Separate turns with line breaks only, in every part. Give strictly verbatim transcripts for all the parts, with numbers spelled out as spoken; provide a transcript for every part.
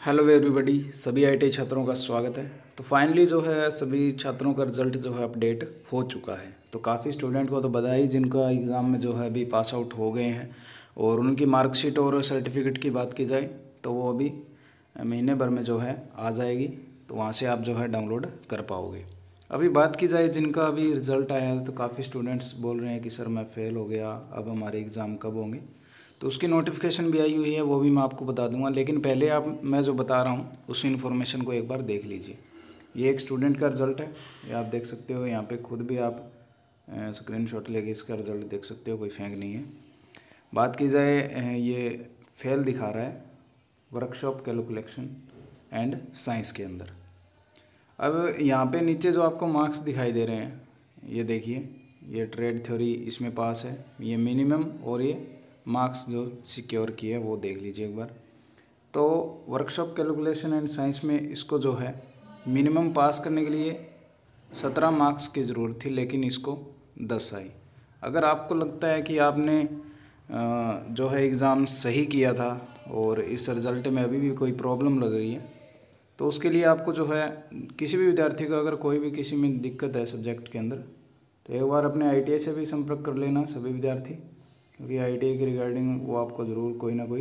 Hello everybody, सभी IT छात्रों का स्वागत है। तो फाइनली जो है सभी छात्रों का रिजल्ट जो है अपडेट हो चुका है। तो काफ़ी स्टूडेंट को तो बधाई जिनका एग्ज़ाम में जो है अभी पास आउट हो गए हैं, और उनकी मार्कशीट और सर्टिफिकेट की बात की जाए तो वो अभी महीने भर में जो है आ जाएगी, तो वहाँ से आप जो है डाउनलोड कर पाओगे। अभी बात की जाए जिनका अभी रिज़ल्ट आया है, तो काफ़ी स्टूडेंट्स बोल रहे हैं कि सर मैं फ़ेल हो गया, अब हमारे एग्ज़ाम कब होंगे। तो उसकी नोटिफिकेशन भी आई हुई है, वो भी मैं आपको बता दूंगा। लेकिन पहले आप मैं जो बता रहा हूँ उस इन्फॉर्मेशन को एक बार देख लीजिए। ये एक स्टूडेंट का रिज़ल्ट है, ये आप देख सकते हो। यहाँ पे खुद भी आप स्क्रीनशॉट लेके इसका रिज़ल्ट देख सकते हो, कोई फेंक नहीं है। बात की जाए, ये फेल दिखा रहा है वर्कशॉप कैलकुलेशन एंड साइंस के अंदर। अब यहाँ पे नीचे जो आपको मार्क्स दिखाई दे रहे हैं, ये देखिए, ये ट्रेड थ्योरी इसमें पास है, ये मिनिमम, और ये मार्क्स जो सिक्योर किए वो देख लीजिए एक बार। तो वर्कशॉप कैलकुलेशन एंड साइंस में इसको जो है मिनिमम पास करने के लिए सत्रह मार्क्स की ज़रूरत थी, लेकिन इसको दस आई। अगर आपको लगता है कि आपने जो है एग्ज़ाम सही किया था और इस रिज़ल्ट में अभी भी कोई प्रॉब्लम लग रही है, तो उसके लिए आपको जो है किसी भी विद्यार्थी को अगर कोई भी किसी में दिक्कत है सब्जेक्ट के अंदर, तो एक बार अपने आई टी आई से भी संपर्क कर लेना सभी विद्यार्थी, क्योंकि आई टी आई के रिगार्डिंग वो आपको ज़रूर कोई ना कोई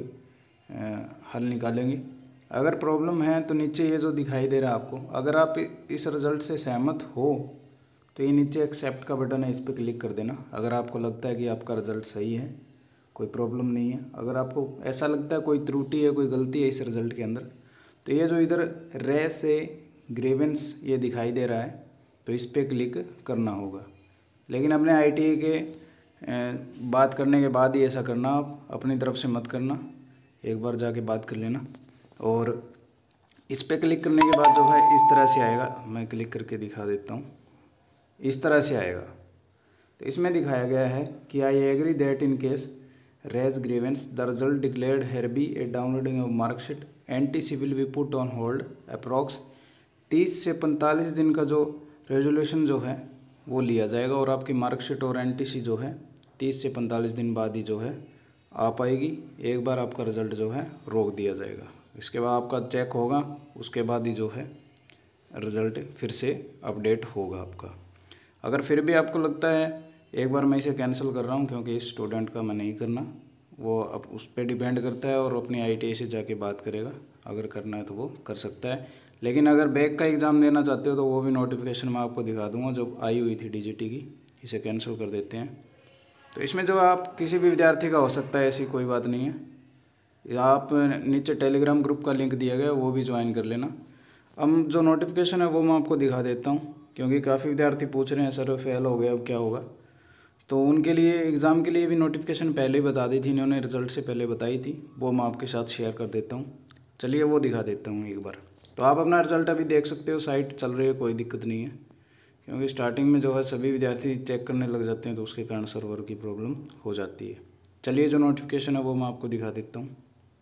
हल निकालेंगे। अगर प्रॉब्लम है तो नीचे ये जो दिखाई दे रहा है आपको, अगर आप इस रिज़ल्ट से सहमत हो तो ये नीचे एक्सेप्ट का बटन है, इस पर क्लिक कर देना। अगर आपको लगता है कि आपका रिज़ल्ट सही है, कोई प्रॉब्लम नहीं है, अगर आपको ऐसा लगता है कोई त्रुटि है, कोई गलती है इस रिज़ल्ट के अंदर, तो ये जो इधर रे से ग्रेवेंस ये दिखाई दे रहा है, तो इस पर क्लिक करना होगा। लेकिन अपने आई टी आई के बात करने के बाद ही ऐसा करना, आप अपनी तरफ से मत करना, एक बार जाके बात कर लेना। और इस पे क्लिक करने के बाद जो है इस तरह से आएगा, मैं क्लिक करके दिखा देता हूँ, इस तरह से आएगा। तो इसमें दिखाया गया है कि I agree that in case raise grievance the result declared here be a downloading of marksheet anti C will be put on hold approx तीस से पैंतालीस दिन का जो रेजोल्यूशन जो है वो लिया जाएगा, और आपकी मार्कशीट और एन टी सी जो है तीस से पैंतालीस दिन बाद ही जो है आ पाएगी। एक बार आपका रिज़ल्ट जो है रोक दिया जाएगा, इसके बाद आपका चेक होगा, उसके बाद ही जो है रिज़ल्ट फिर से अपडेट होगा आपका। अगर फिर भी आपको लगता है, एक बार मैं इसे कैंसिल कर रहा हूँ क्योंकि इस स्टूडेंट का मैं नहीं करना, वो अब उस पर डिपेंड करता है और अपनी आई टी आई से जाके बात करेगा। अगर करना है तो वो कर सकता है। लेकिन अगर बैक का एग्ज़ाम देना चाहते हो तो वो भी नोटिफिकेशन मैं आपको दिखा दूँगा जो आई हुई थी डी जी टी की। इसे कैंसिल कर देते हैं। तो इसमें जो आप किसी भी विद्यार्थी का हो सकता है, ऐसी कोई बात नहीं है। आप नीचे टेलीग्राम ग्रुप का लिंक दिया गया, वो भी ज्वाइन कर लेना। अब जो नोटिफिकेशन है वो मैं आपको दिखा देता हूँ, क्योंकि काफ़ी विद्यार्थी पूछ रहे हैं सर फेल हो गया अब क्या होगा। तो उनके लिए एग्ज़ाम के लिए भी नोटिफिकेशन पहले ही बता दी थी इन्होंने, रिज़ल्ट से पहले बताई थी, वो मैं आपके साथ शेयर कर देता हूँ। चलिए वो दिखा देता हूँ एक बार। तो आप अपना रिज़ल्ट अभी देख सकते हो, साइट चल रही है, कोई दिक्कत नहीं है, क्योंकि स्टार्टिंग में जो है सभी विद्यार्थी चेक करने लग जाते हैं, तो उसके कारण सर्वर की प्रॉब्लम हो जाती है। चलिए जो नोटिफिकेशन है वो मैं आपको दिखा देता हूँ।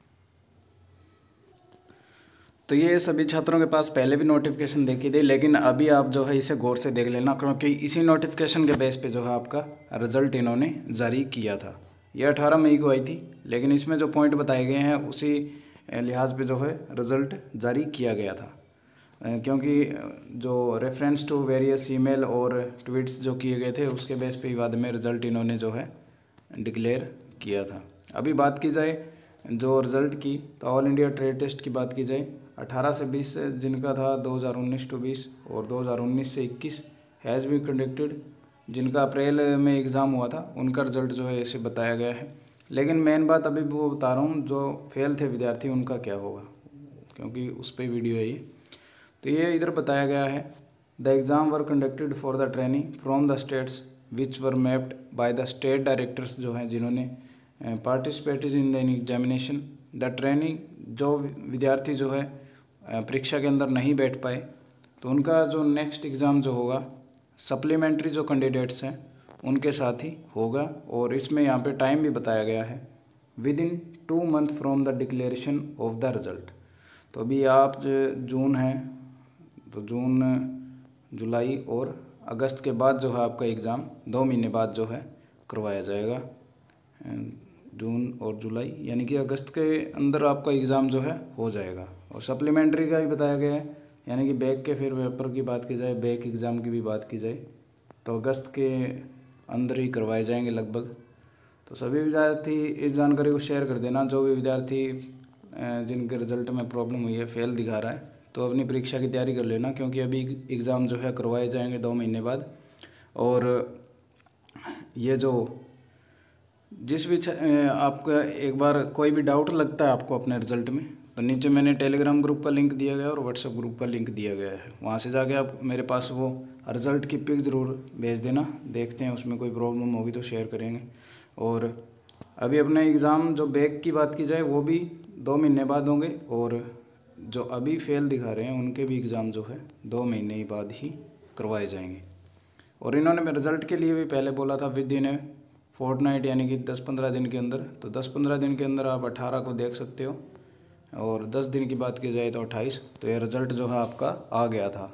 तो ये सभी छात्रों के पास पहले भी नोटिफिकेशन देखी थी, लेकिन अभी आप जो है इसे गौर से देख लेना, क्योंकि इसी नोटिफिकेशन के बेस पे जो है आपका रिज़ल्ट इन्होंने जारी किया था। ये अठारह मई को आई थी, लेकिन इसमें जो पॉइंट बताए गए हैं उसी लिहाज पे जो है रिज़ल्ट जारी किया गया था, क्योंकि जो रेफरेंस टू वेरियस ईमेल और ट्वीट्स जो किए गए थे उसके बेस पे बाद में रिज़ल्ट इन्होंने जो है डिक्लेयर किया था। अभी बात की जाए जो रिज़ल्ट की, तो ऑल इंडिया ट्रेड टेस्ट की बात की जाए, अठारह से बीस जिनका था दो हज़ार उन्नीस टू बीस और दो हज़ार उन्नीस से इक्कीस हैज़ बी कंडक्टेड, जिनका अप्रैल में एग्ज़ाम हुआ था उनका रिज़ल्ट जो है ऐसे बताया गया है। लेकिन मेन बात अभी वो बता रहा हूँ, जो फेल थे विद्यार्थी उनका क्या होगा, क्योंकि उस पर वीडियो है ये। तो ये इधर बताया गया है, the exam were conducted for the training from the states which were mapped by the state directors, जो हैं जिन्होंने participated in the examination. The training, जो विद्यार्थी जो है परीक्षा के अंदर नहीं बैठ पाए, तो उनका जो नेक्स्ट एग्ज़ाम जो होगा सप्लीमेंट्री जो कैंडिडेट्स हैं उनके साथ ही होगा। और इसमें यहाँ पे टाइम भी बताया गया है, within two month from the declaration of the result. तो अभी आप जून है, तो जून, जुलाई और अगस्त के बाद जो है आपका एग्ज़ाम दो महीने बाद जो है करवाया जाएगा। जून और जुलाई यानी कि अगस्त के अंदर आपका एग्ज़ाम जो है हो जाएगा। और सप्लीमेंट्री का भी बताया गया है, यानी कि बैक के फिर पेपर की बात की जाए, बैक एग्ज़ाम की भी बात की जाए तो अगस्त के अंदर ही करवाए जाएंगे लगभग। तो सभी विद्यार्थी इस जानकारी को शेयर कर देना। जो भी विद्यार्थी जिनके रिज़ल्ट में प्रॉब्लम हुई है, फेल दिखा रहा है, तो अपनी परीक्षा की तैयारी कर लेना, क्योंकि अभी एग्ज़ाम जो है करवाए जाएंगे दो महीने बाद। और ये जो जिस भी आपका एक बार कोई भी डाउट लगता है आपको अपने रिज़ल्ट में, तो नीचे मैंने टेलीग्राम ग्रुप का लिंक दिया गया है और व्हाट्सएप ग्रुप का लिंक दिया गया है। वहाँ से जाके आप मेरे पास वो रिज़ल्ट की पिक ज़रूर भेज देना, देखते हैं उसमें कोई प्रॉब्लम होगी तो शेयर करेंगे। और अभी अपने एग्ज़ाम जो बैक की बात की जाए वो भी दो महीने बाद होंगे, और जो अभी फेल दिखा रहे हैं उनके भी एग्ज़ाम जो है दो महीने बाद ही करवाए जाएंगे। और इन्होंने मैं रिज़ल्ट के लिए भी पहले बोला था विद इन ए फोर्टनाइट, यानी कि दस पंद्रह दिन के अंदर। तो दस पंद्रह दिन के अंदर आप अठारह को देख सकते हो, और दस दिन की बात की जाए तो अट्ठाईस। तो ये रिज़ल्ट जो है आपका आ गया था।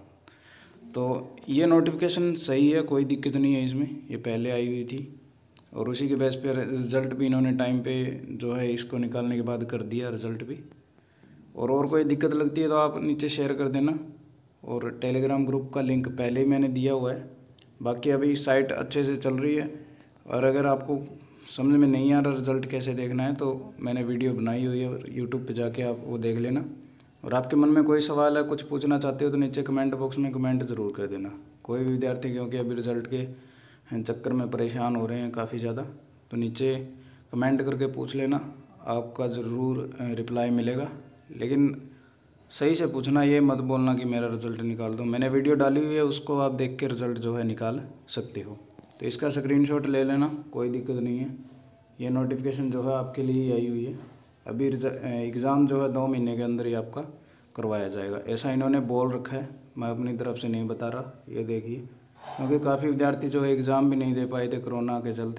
तो ये नोटिफिकेशन सही है, कोई दिक्कत नहीं है इसमें, ये पहले आई हुई थी और उसी के बेस पे रिज़ल्ट भी इन्होंने टाइम पे जो है इसको निकालने के बाद कर दिया रिज़ल्ट भी। और और कोई दिक्कत लगती है तो आप नीचे शेयर कर देना। और टेलीग्राम ग्रुप का लिंक पहले ही मैंने दिया हुआ है। बाकी अभी साइट अच्छे से चल रही है, और अगर आपको समझ में नहीं आ रहा रिज़ल्ट कैसे देखना है तो मैंने वीडियो बनाई हुई है, और यूट्यूब पे जाके आप वो देख लेना। और आपके मन में कोई सवाल है, कुछ पूछना चाहते हो तो नीचे कमेंट बॉक्स में कमेंट ज़रूर कर देना। कोई भी विद्यार्थी क्योंकि अभी रिज़ल्ट के चक्कर में परेशान हो रहे हैं काफ़ी ज़्यादा, तो नीचे कमेंट करके पूछ लेना, आपका ज़रूर रिप्लाई मिलेगा। लेकिन सही से पूछना, ये मत बोलना कि मेरा रिज़ल्ट निकाल दो। मैंने वीडियो डाली हुई है, उसको आप देख के रिज़ल्ट जो है निकाल सकते हो। तो इसका स्क्रीनशॉट ले लेना, कोई दिक्कत नहीं है। ये नोटिफिकेशन जो है आपके लिए आई हुई है। अभी एग्ज़ाम जो है दो महीने के अंदर ही आपका करवाया जाएगा, ऐसा इन्होंने बोल रखा है, मैं अपनी तरफ से नहीं बता रहा। ये देखिए, क्योंकि काफ़ी विद्यार्थी जो है एग्ज़ाम भी नहीं दे पाए थे कोरोना के चलते।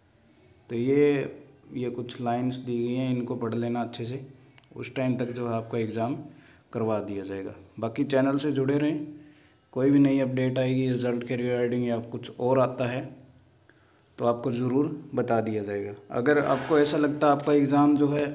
तो ये ये कुछ लाइंस दी गई हैं, इनको पढ़ लेना अच्छे से। उस टाइम तक जो है आपका एग्ज़ाम करवा दिया जाएगा। बाकी चैनल से जुड़े रहें, कोई भी नई अपडेट आएगी रिज़ल्ट के रिगार्डिंग या कुछ और आता है तो आपको ज़रूर बता दिया जाएगा। अगर आपको ऐसा लगता है आपका एग्ज़ाम जो है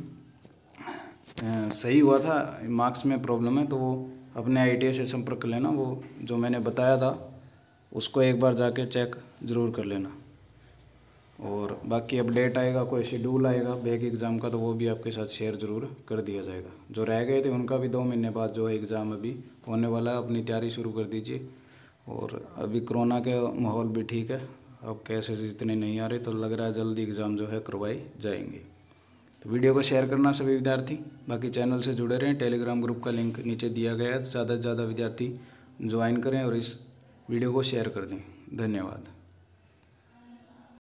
सही हुआ था, मार्क्स में प्रॉब्लम है, तो वो अपने आई टी आई से संपर्क कर लेना। वो जो मैंने बताया था उसको एक बार जाके चेक ज़रूर कर लेना। और बाकी अपडेट आएगा, कोई शेड्यूल आएगा बैक एग्ज़ाम का, तो वो भी आपके साथ शेयर ज़रूर कर दिया जाएगा। जो रह गए थे उनका भी दो महीने बाद जो है एग्ज़ाम अभी होने वाला है, अपनी तैयारी शुरू कर दीजिए। और अभी कोरोना का माहौल भी ठीक है, अब केसेस इतने नहीं आ रहे, तो लग रहा है जल्दी एग्ज़ाम जो है करवाए जाएंगे। तो वीडियो को शेयर करना सभी विद्यार्थी। बाकी चैनल से जुड़े रहें, टेलीग्राम ग्रुप का लिंक नीचे दिया गया है, ज़्यादा से ज़्यादा विद्यार्थी ज्वाइन करें और इस वीडियो को शेयर कर दें। धन्यवाद।